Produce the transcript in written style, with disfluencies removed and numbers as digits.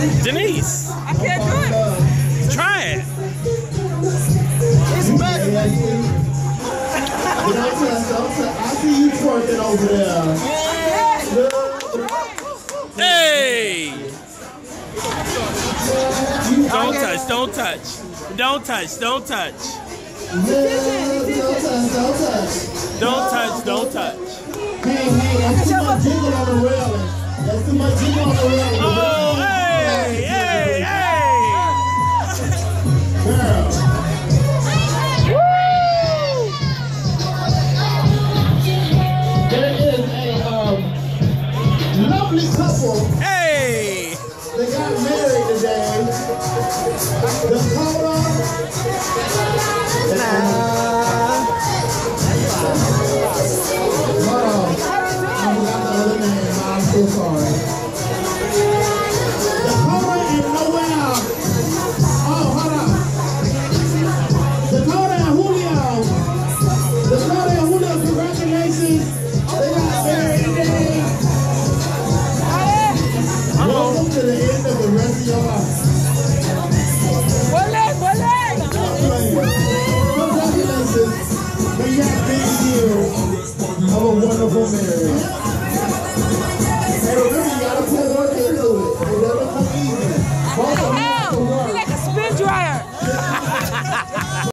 Denise. I can't do it. Try it. It's better. I see you twerking over there. Hey! Don't touch, don't touch. Don't touch, don't touch. Don't touch, don't touch. Hey, that's too much jiggle on the railing. That's too much jiggle on the railing. Oh, hey, hey, hey! Girl. There is a lovely couple. Hey! They got married today. Dakota. Hold on. I forgot the other name. I'm so sorry. Dakota and Noel. Oh, hold on. Dakota and Julio. Dakota and Julio, congratulations. They got married today. Welcome to the end of the rest of your life. Congratulations. May you have big years of a wonderful marriage.